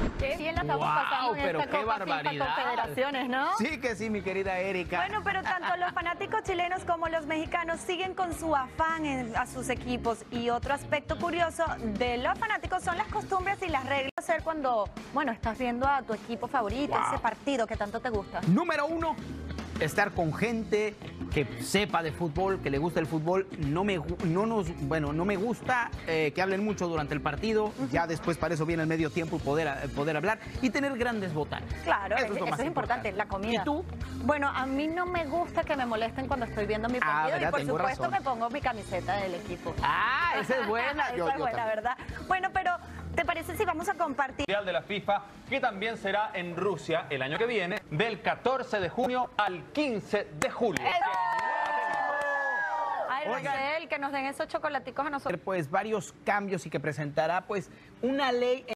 Qué bien la estamos pasando en pero esta qué Copa FIFA barbaridad. Confederaciones, ¿no? Sí que sí, mi querida Erika. Bueno, pero tanto los fanáticos chilenos como los mexicanos siguen con su afán a sus equipos. Y otro aspecto curioso de los fanáticos son las costumbres y las reglas. Hacer cuando, bueno, estás viendo a tu equipo favorito, ese partido que tanto te gusta. Número 1, estar con gente que sepa de fútbol, que le gusta el fútbol. No me gusta que hablen mucho durante el partido. Ya después para eso viene el medio tiempo y poder hablar. Y tener grandes botanas. Claro, Eso eso es importante, la comida. ¿Y tú? Bueno, a mí no me gusta que me molesten cuando estoy viendo mi partido y ¿verdad? por Tengo supuesto razón. me pongo mi camiseta del equipo. Ah, esa es buena. Esa es buena, ¿verdad? Bueno, pero ¿te parece si vamos a compartir? Mundial de la FIFA, que también será en Rusia el año que viene, del 14 de junio al 15 de julio. Ay, Rosel, que nos den esos chocolaticos a nosotros. Pues varios cambios y que presentará pues una ley